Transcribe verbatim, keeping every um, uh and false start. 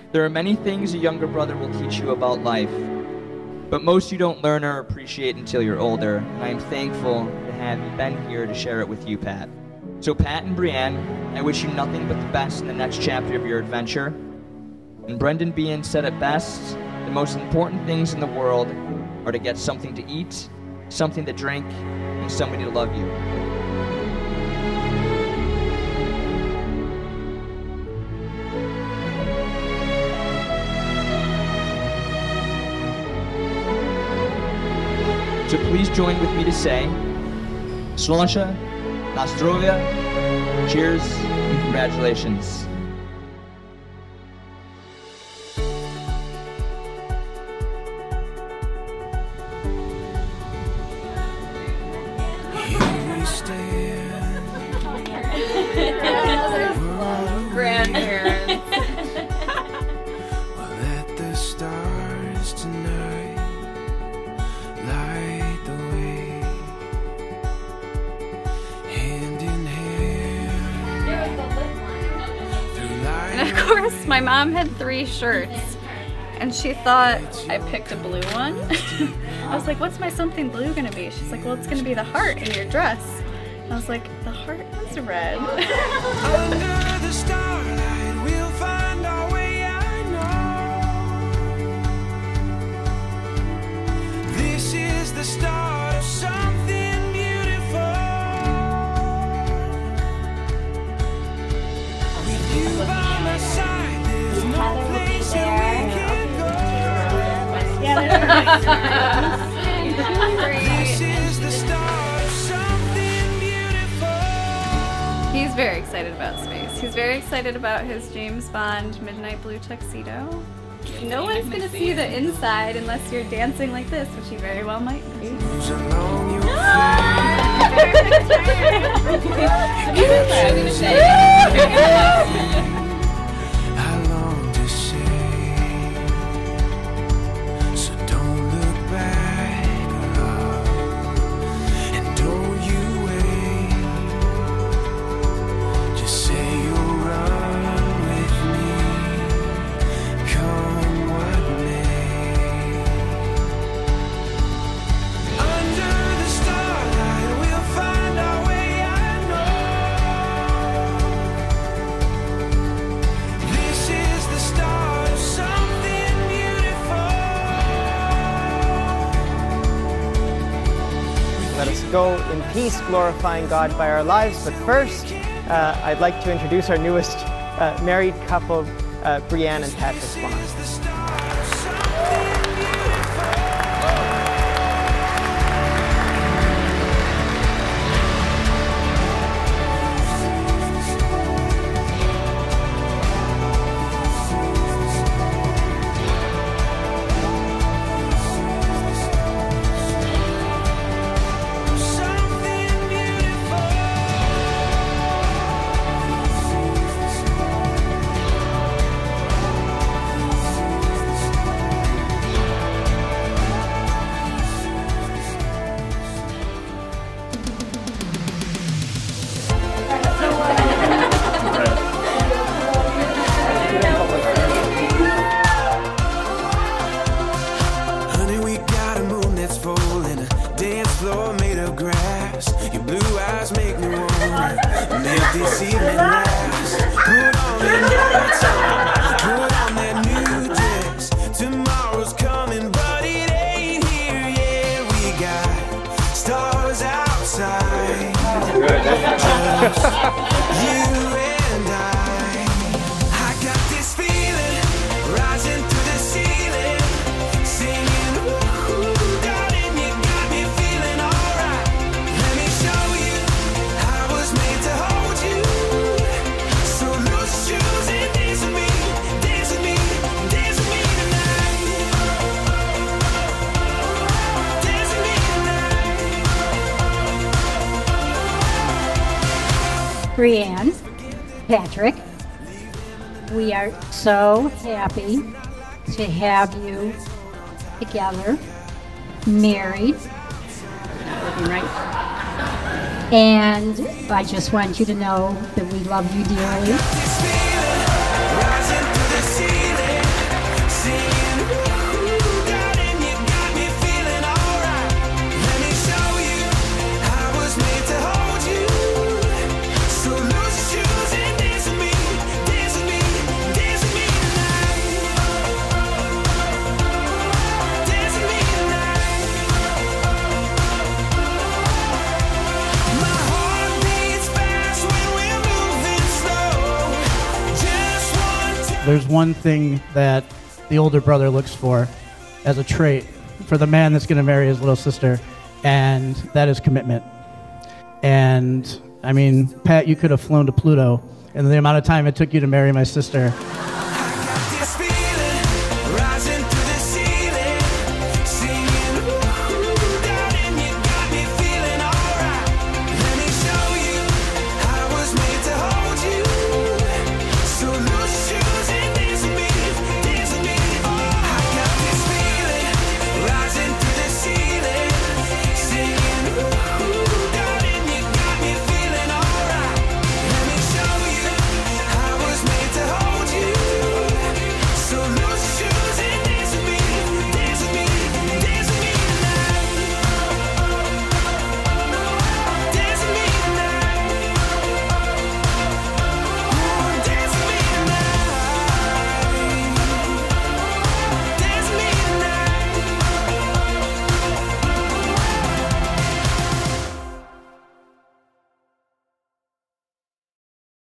There are many things a younger brother will teach you about life, but most you don't learn or appreciate until you're older, and I am thankful to have you been here to share it with you, Pat. So Pat and Brianne, I wish you nothing but the best in the next chapter of your adventure. And Brendan Behan said it best, the most important things in the world are to get something to eat, something to drink, and somebody to love you. So please join with me to say, Slosha, Nostrovia, cheers, and congratulations. Grandparents. We'll let the stars tonight light the way, hand in hand through life. And of course, my mom had three shirts, and she thought I picked a blue one. I was like, what's my something blue gonna be? She's like, well, it's gonna be the heart in your dress. And I was like, the heart is red. Under the starlight, we'll find our way, I know. This is the start of something beautiful. With you by my side, there's no place that we can go. This is the start of something beautiful. He's very excited about space. He's very excited about his James Bond midnight blue tuxedo. No one's gonna see the inside unless you're dancing like this, which you very well might be. Moves along your I long to say, so don't look back, love, and don't you wait. Just say you'll run with me, come what may. Under the starlight, we'll find our way, I know. This is the start of something beautiful. Let us go in peace, glorifying God by our lives. But first, uh, I'd like to introduce our newest uh, married couple, uh, Brianne and Patrick Bond. The start of something beautiful. Something beautiful. Honey, we got a moon that's full and a dance floor made of grass. Your blue eyes make me wanna make this evening last. Put on that night song, put on that new dress. Tomorrow's coming, but it ain't here yet. We got stars outside. Just you and I. I got this feeling rising through the ceiling, singing, ooh, darling, you got me feeling alright. Let me show you I was made to hold you. So loose shoes and dance with me, dance with me, dance with me tonight. Dance with me tonight. Brianne, Patrick, we are so happy to have you together, married. Looking right. And I just want you to know that we love you dearly. This feeling rising through the ceiling, There's one thing that the older brother looks for as a trait for the man that's going to marry his little sister, and that is commitment. And, I mean, Pat, you could have flown to Pluto, and the amount of time it took you to marry my sister